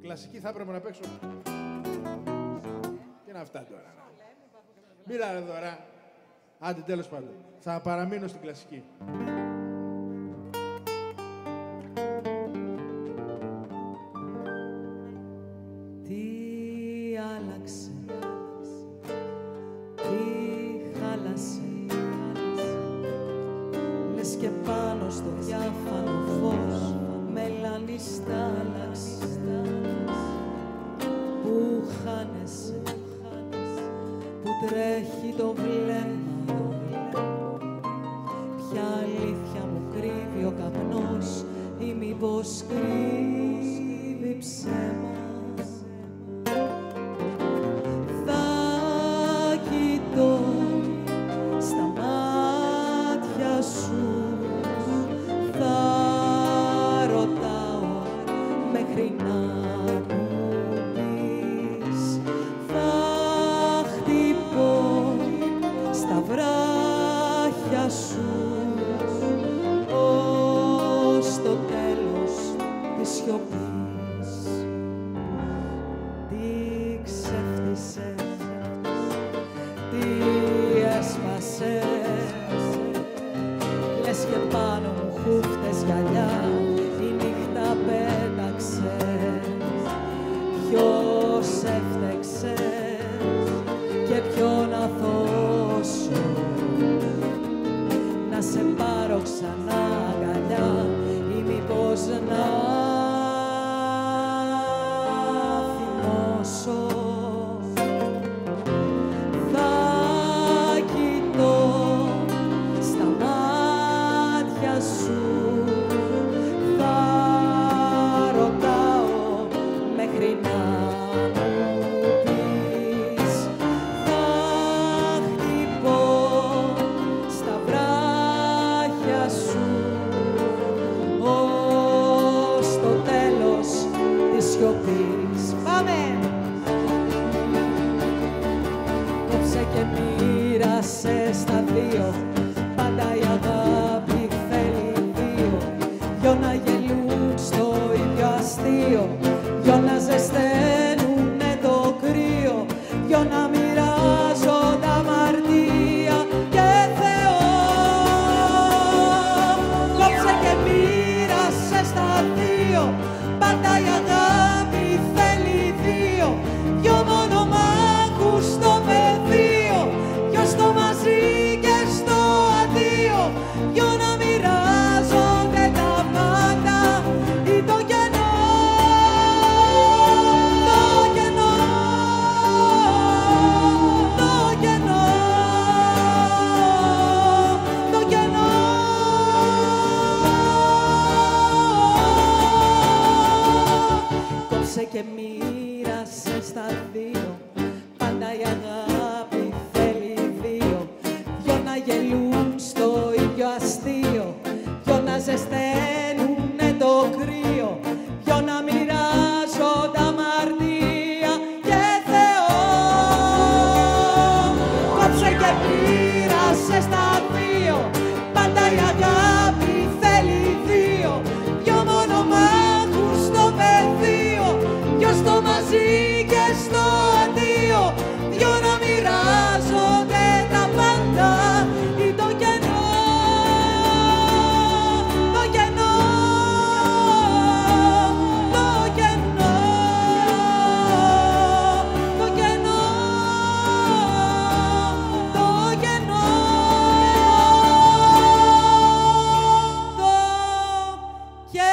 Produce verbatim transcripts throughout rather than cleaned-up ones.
Κλασική θα έπρεπε να παίξω. Τι είναι αυτά τώρα. Μίλα ρε δωρά. Άντε τέλος πάντων. Θα παραμείνω στην κλασική. Τι άλλαξε, τι χάλασε, λες και πάνω στο διάφανο φως μελάνη στάλαξε, που χάνεσαι, που τρέχει το βλέμμα, ποια αλήθεια μου κρύβει ο καπνός ή μήπως κρύβει ψέμα. Και μοίρασε στα δύο, πάντα η αγάπη θέλει δύο. Δυο να γελούν στο ίδιο αστείο, δυο να ζεσταίνουνε το κρύο, δυο να μοιράζονται αμαρτία και Θεό. Κόψε και μοίρασε στα δύο, πάντα η αγάπη θέλει δύο. Δυο μονομάχους στο πεδίο, δυο στο μαζί και στο αντίο, δυο να μοιράζονται τα πάντα ή το κενό, το κενό, το κενό, το κενό, το κενό, το κενό.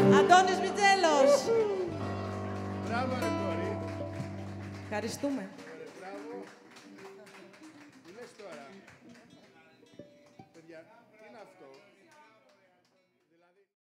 Ευχαριστούμε.